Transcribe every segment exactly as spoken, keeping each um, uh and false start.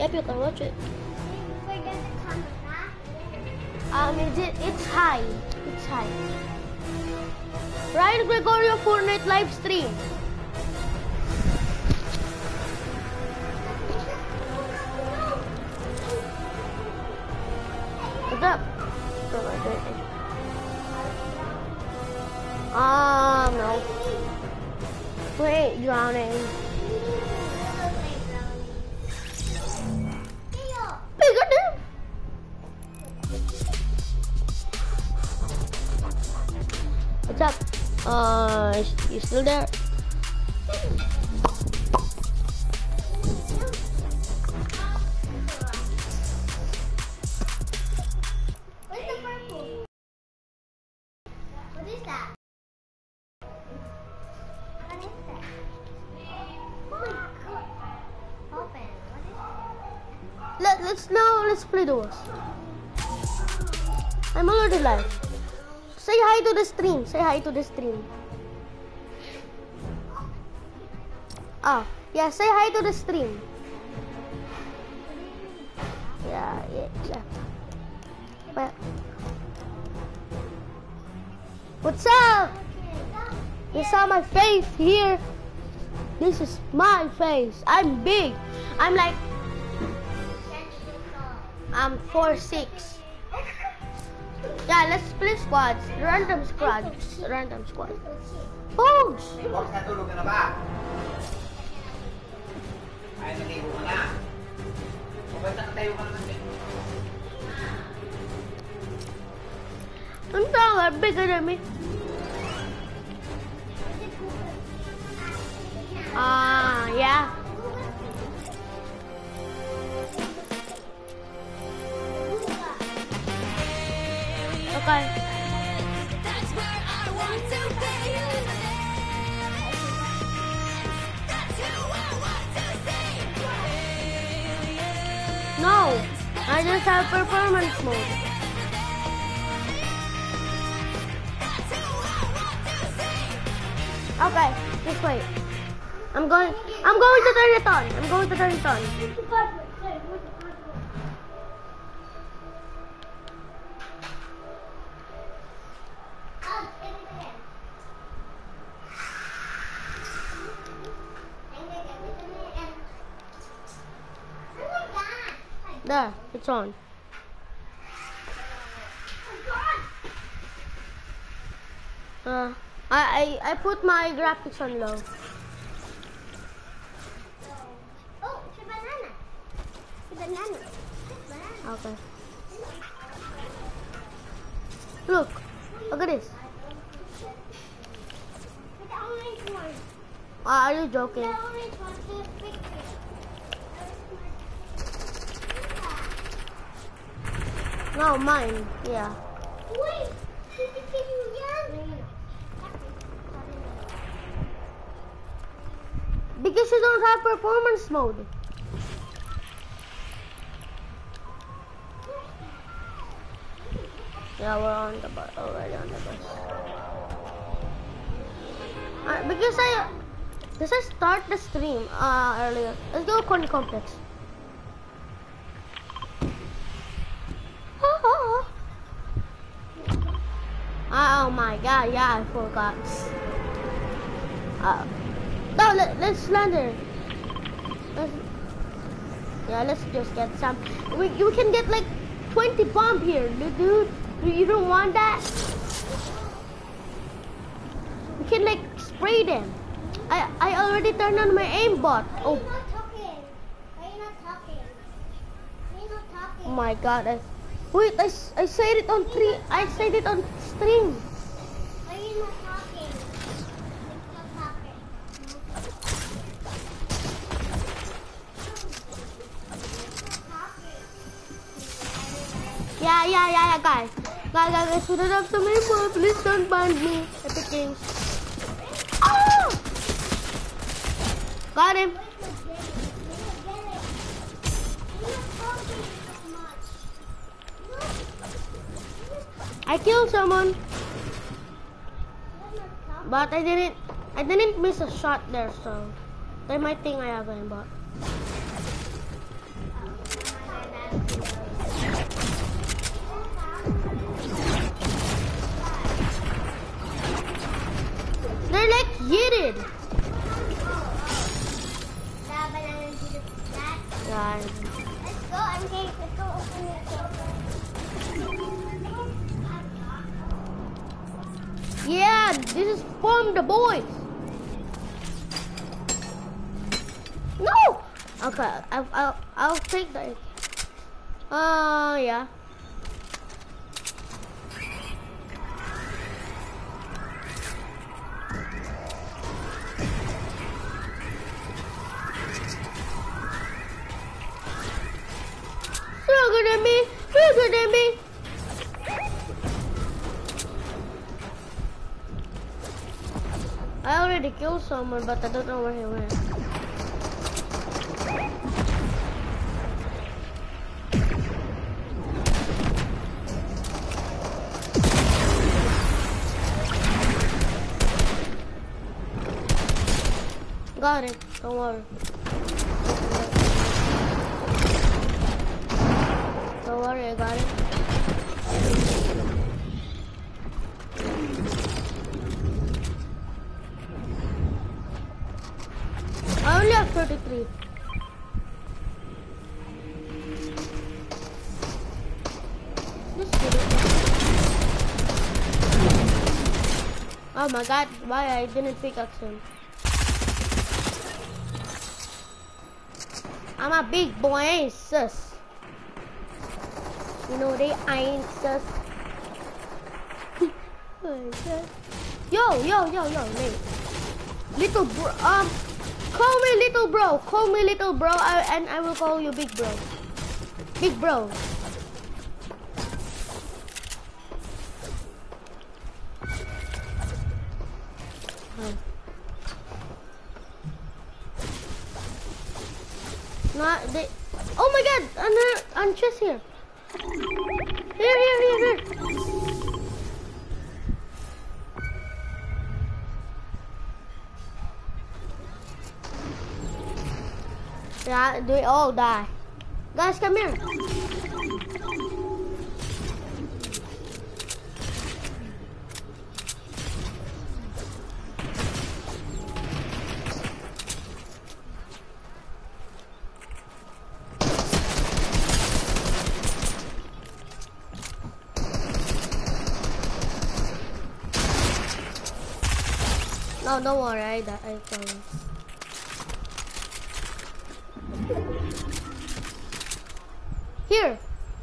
Yep, you can watch it. Um, is it, it's high. It's high. Ryan Gregorio Fortnite live stream. What's up? Um, no. Wait, drowning. Bigger than. What's up? Uh, you still there? Where's the purple? What is that? What is that? Oh my god. Open. What is that? Let, let's now, let's play duos. I'm already live. Say hi to the stream. Say hi to the stream. Ah, yeah, say hi to the stream. Yeah, yeah, yeah. Well, what's up? You saw my face here. This is my face. I'm big. I'm like, I'm four six. Yeah, let's play squads. Random squads. Random squad. Pogs! Box, natulog ka na ba? Ay, naligo ka na. Bakit nakatayo ka naman? Ang tawag, bigger than me. Ah, uh, yeah. Okay. That's where I want to be. That's who I want to see. No, I just have performance mode. That's who I want to see. Okay, just wait. I'm going. I'm going to turn it on. I'm going to turn it on. There, it's on. Uh, I, I I put my graphics on low. Oh, it's a banana. It's a banana. Banana. Okay. Look, look at this. It's the orange one. Uh, are you The joking? orange one. The picture. No, mine. Yeah. Wait. Yeah. Because you don't have performance mode. Yeah, we're on the bus. Already on the bus. Uh, because I, because I start the stream uh, earlier. Let's go Corny Complex. Oh my god, yeah, I forgot. Uh, no, let, let's land there. Let's, yeah, let's just get some. We, we can get like twenty bomb here, dude. You don't want that? We can like spray them. I, I already turned on my aimbot. Oh. Why are you not talking? Why are you not talking? Why are you not talking? Oh my god. I, wait, I, s- I said it on three. I said it on stream. Why are you not talking? You're still talking. Yeah, yeah, yeah, yeah, guys. Guys, guys, guys, put it up to me, bro. Please don't ban me. Epic Games. Oh! Got him. I killed someone, but I didn't. I didn't miss a shot there, so they might think I have aimbot. They're like heated. Yeah. Let's go, M K. Let's go open it. Yeah, this is from the boys. No. Okay, I'll I'll, I'll take that. Uh, yeah. Look at me! Look at me! I already killed someone, but I don't know where he went. Got it. Don't worry. Don't worry, I got it. I only have thirty-three. Just kidding. Oh my god, why I didn't pickaxe him? I'm a big boy, ain't sus. You know they ain't sus. Yo, yo, yo, yo, wait. Little bro, um, call me little bro. Call me little bro, I, and I will call you big bro. Big bro. Not they. Oh my god, another on chest here. Here, here, here, here. Yeah, they all die. Guys, come here. No, don't worry, I, I promise. Here.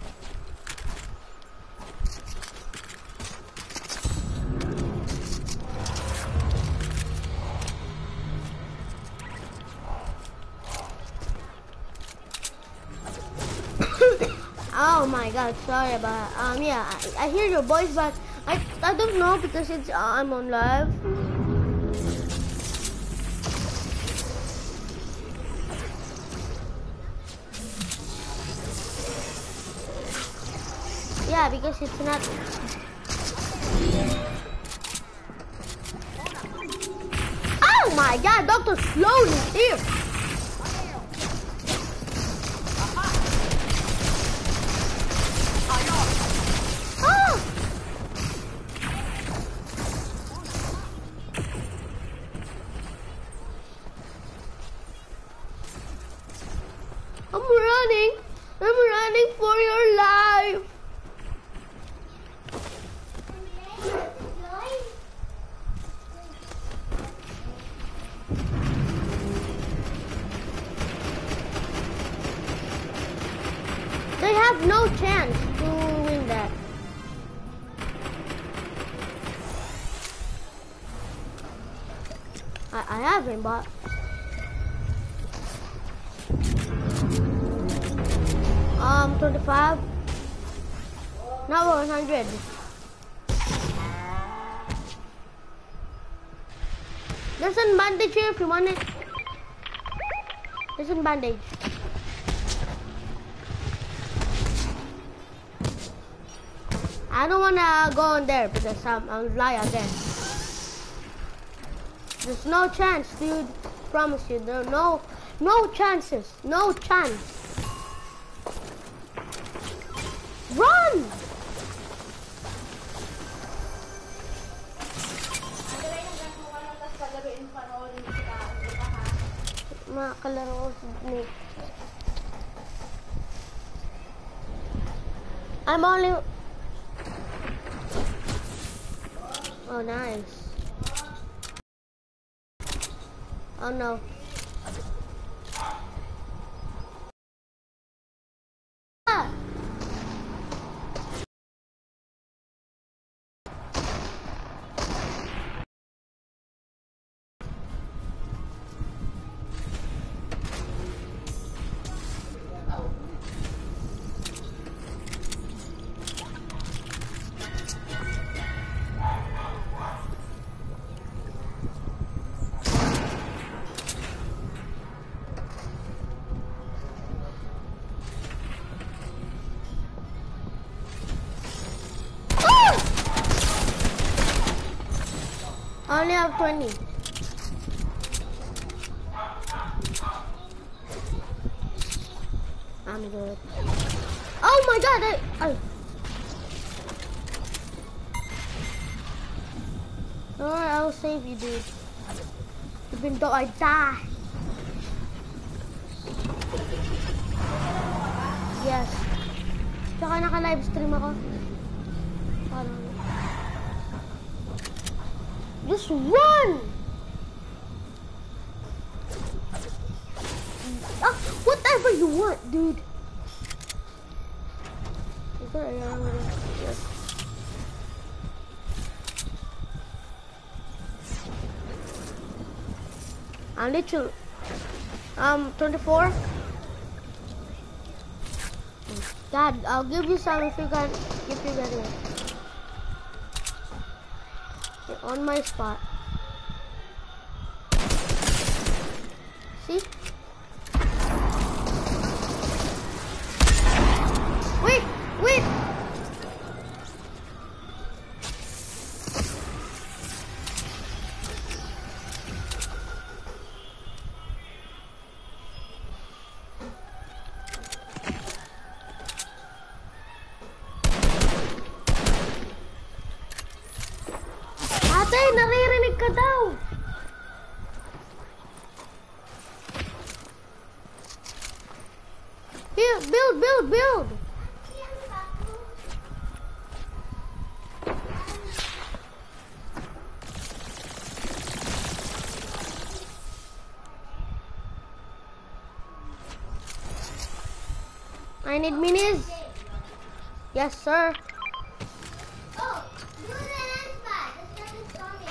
Oh my god, sorry about um yeah, I, I hear your voice, but I I don't know because it's uh, I'm on live. Yeah, because it's not. Oh my god, Doctor Sloan is here! Oh! I'm running! I'm running for your life! They have no chance to win that. I, I haven't, but um twenty-five. Now one hundred. There's a bandage here if you want it. There's a bandage. I don't wanna go in there because I'm I'll lie again. There's no chance, dude. Promise you, there are no no chances. No chance. Run! Makakalaro ko si Snake. I'm only... Oh, nice. Oh, no. Ah! I only have twenty. I'm good. Oh my god! I, I... Alright, I'll save you, dude. Even though I die. Yes. Tsaka naka-live stream ako. Parang... Just run! Ah, whatever you want, dude. Is there a around here? Yes. I need to. Um, twenty-four. Dad, I'll give you some if you can. If you get it. You're on my spot. See? Wait, wait. Ate, naririnig ka daw. Here, build, build, build. I need minis. Yes, sir. Oh, do the lens pad. The storm is coming.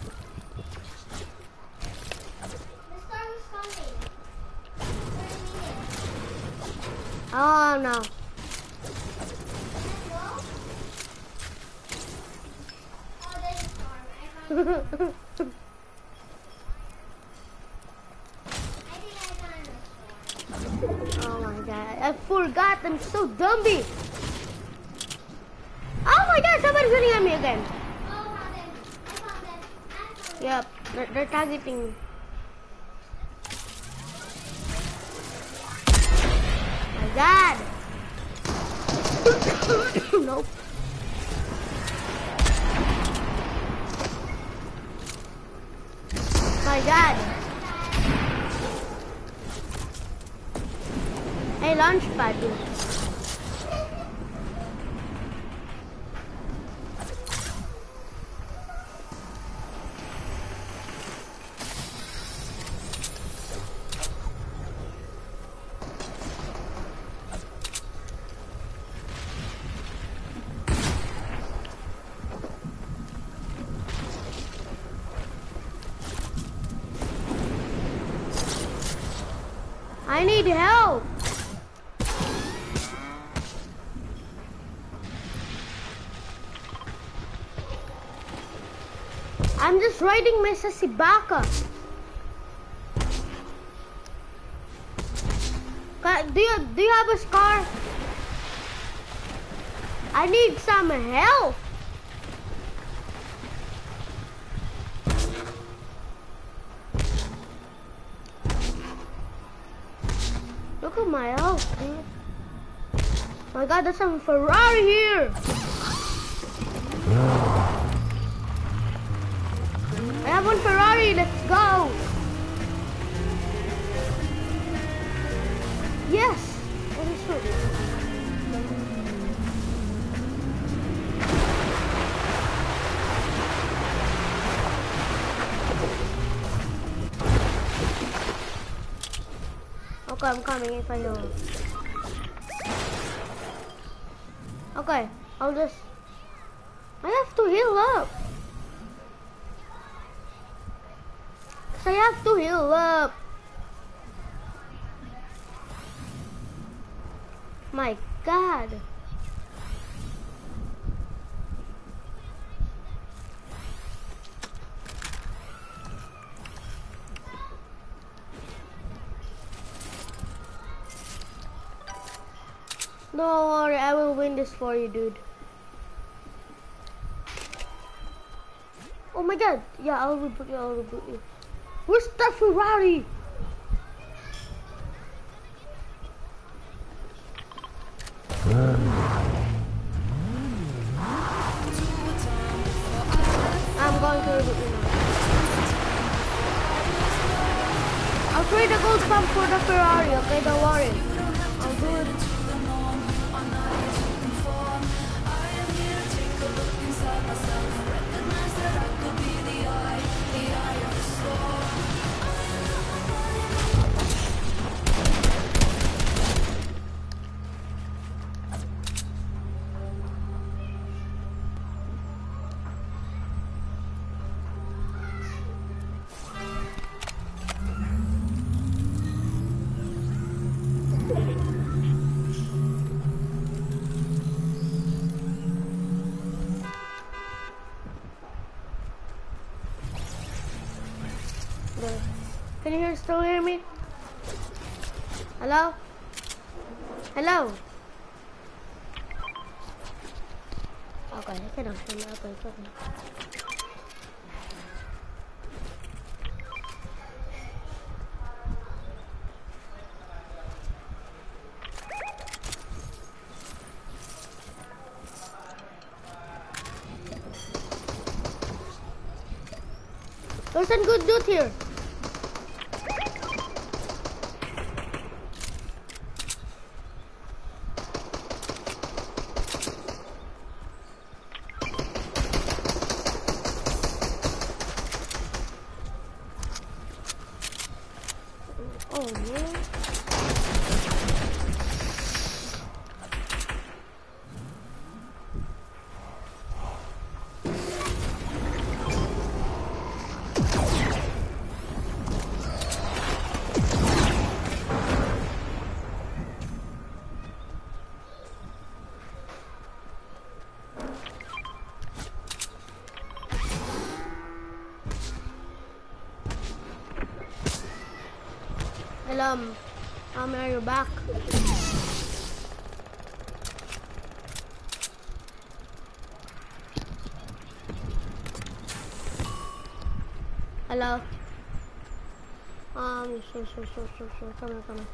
The storm is coming. thirty minutes. Oh no. Let's go. Oh, there's a storm. I found it. I think I found a storm. Oh my god, I forgot. I'm so dumby. Oh my god, somebody's shooting at me again. Oh, found it. I found it. I found it. Yep, they're, they're targeting me. My god. Nope. My god. Hey, launch pad, dude. I need help. I'm just riding my Sasibaka. Ka- Do you do you have a scar? I need some help. Look at my health, dude. My god, there's some Ferrari here. I have one Ferrari, let's go. Okay, I'm coming if I heal. Okay, I'll just... I have to heal up. I have to heal up. My God. Don't worry, I will win this for you, dude. Oh my God. Yeah, I'll reboot you, I'll reboot you. Where's that Ferrari? I'm going to reboot you now. I'll trade the gold pump for the Ferrari, okay? Don't worry. I'll do it. Can you hear, still hear me? Hello? Hello? Okay, I cannot hear me. Okay, it's okay. There's some good loot here. Oh man. Um, um, are you back? Hello? Um, sure, sure, sure, sure, sure, come here, come here.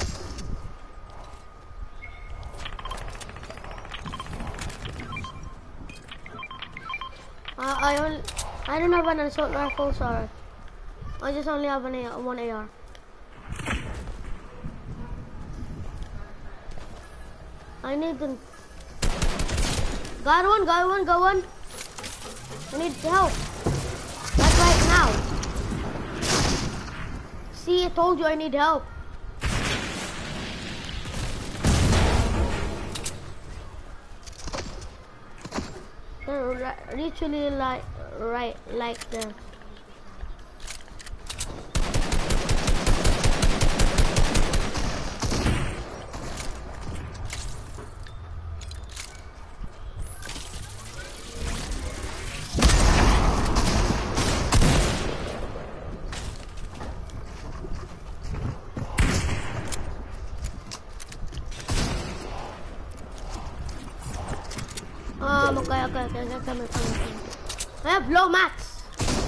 Uh, I only, I don't have an assault rifle, sorry. I just only have an A R, one A R. I need them. Got one, got one, got one. I need help. Like right now. See, I told you I need help. They're literally like, right, like there. Um, okay, okay, okay, okay, come here, come here, come here. I have low max.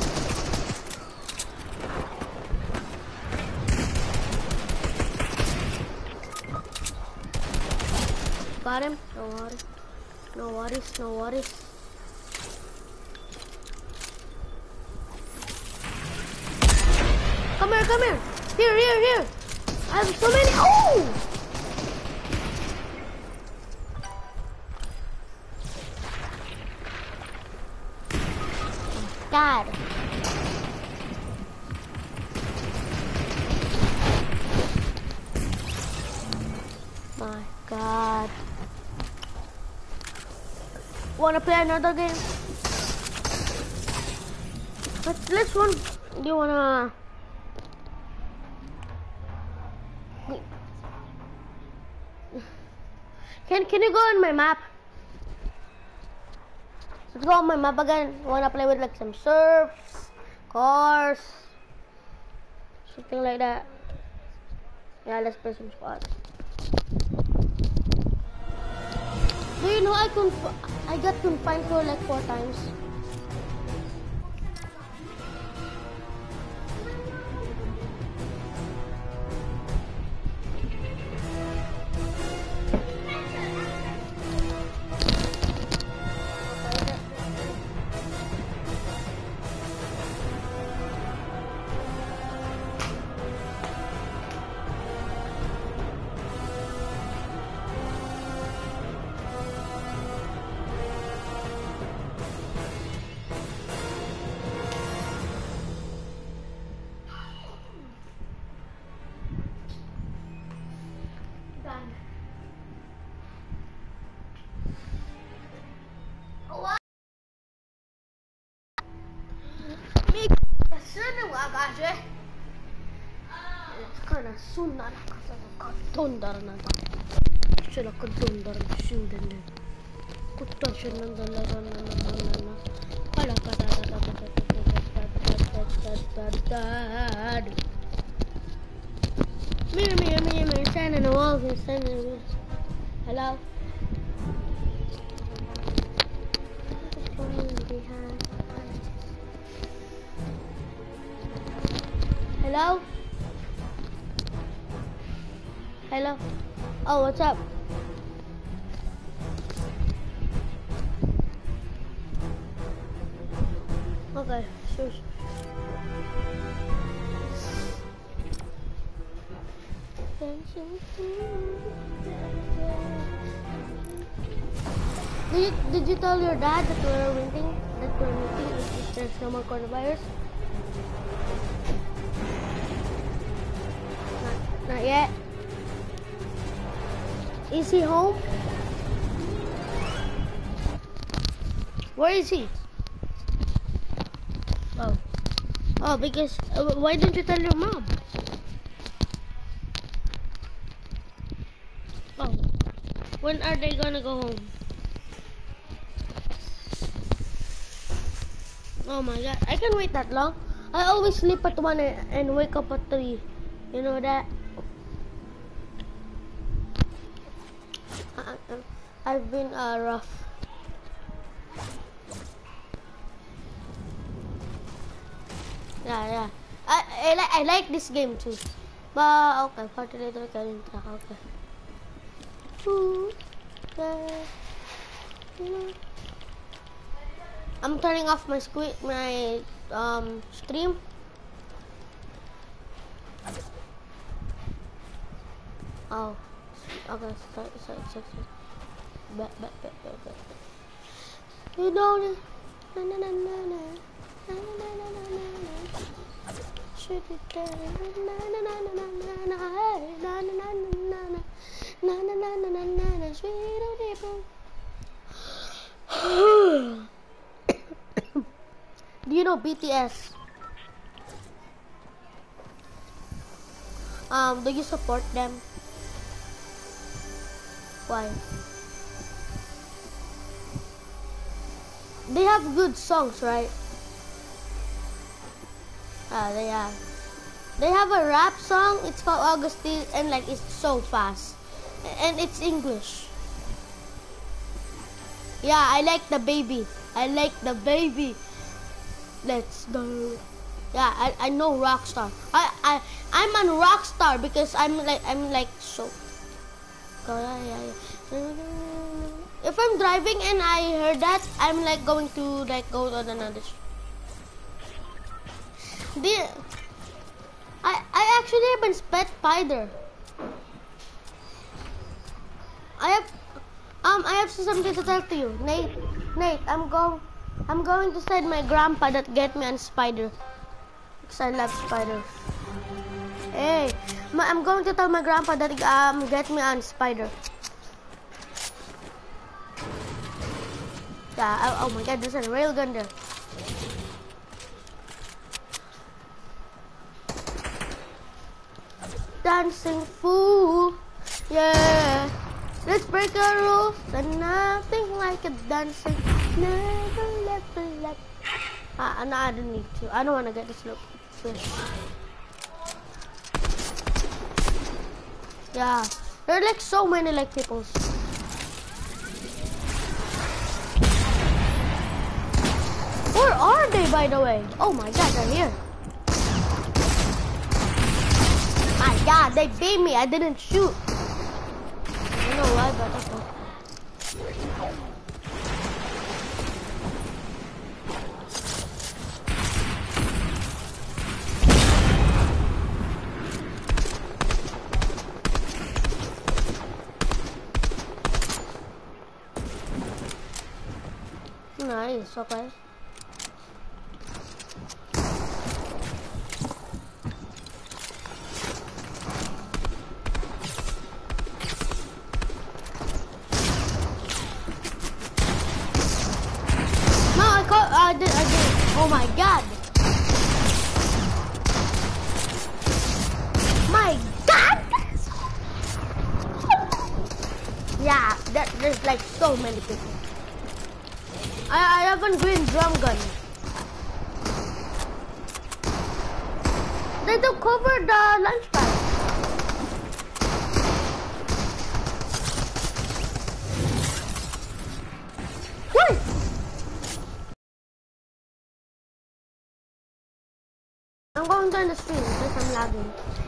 Got him. No worries. No worries, no worries. Come here, come here. Here, here, here. I have so many. Oh! God. wanna play another game? Let's let's one. Do you wanna? Can can you go on my map? Let's go on my map again. Wanna play with like some surfs, cars, something like that. Yeah, let's play some spots. Do you know I conf I got confined for like four times. Kana sunna nakasa katondar na ta. Sila katondar shuden ne. Kutta shinan da la na na na na. Kala kada da da da da da da. Me me me me standing in the walls and standing in the woods. Hello. Hello? Hello? Oh, what's up? Okay, sure. Did you, did you tell your dad that we're meeting? That we're meeting if there's no more coronavirus? Not, not yet. Is he home? Where is he? Oh. Oh, because uh, why didn't you tell your mom? Oh. When are they gonna go home? Oh my god, I can wait that long. I always sleep at one and wake up at three. You know that? I've been uh, rough. Yeah, yeah. I I, li I like this game too. But okay, party later can okay. Ooh, yeah. I'm turning off my squid my um stream. Oh, okay. Start, start, start, start. Back, back, back, back, back. You know it. Na na na na na. Na na na na na na. Should it down? Na na na na na na na. Na na na na na na. Na na na na na na na. Sweet old April. Do you know B T S? Um, do you support them? Why? They have good songs, right? Ah, they have. They have a rap song. It's called Augustine, and like it's so fast, and it's English. Yeah, I like the baby. I like the baby. Let's go. Yeah, I I know Rockstar. I I I'm on Rockstar because I'm like I'm like so. Oh, yeah, yeah, yeah. If I'm driving and I heard that, I'm like going to like go on another. The I I actually have been pet spider. I have um I have something to tell to you, Nate. Nate, I'm going I'm going to send my grandpa that get me on spider. Because I love spiders. Hey, ma I'm going to tell my grandpa that um get me on spider. Yeah, oh, oh my god, there's a railgun there. Dancing fool, yeah. Let's break the rules and nothing like a dancing. Never left a left. Ah, no, I don't need to. I don't want to get this look. Fish. Yeah, there are like so many like people. Where are they, by the way? Oh my god, they're here. My god, they beat me. I didn't shoot. I don't know why, but okay. Nice, okay. No, I caught, I did, I did. Oh my god. My god! Yeah, that, there's like so many people. I, I have a green drum gun. They do cover the launch pad. What? I'm going down the street because I'm lagging.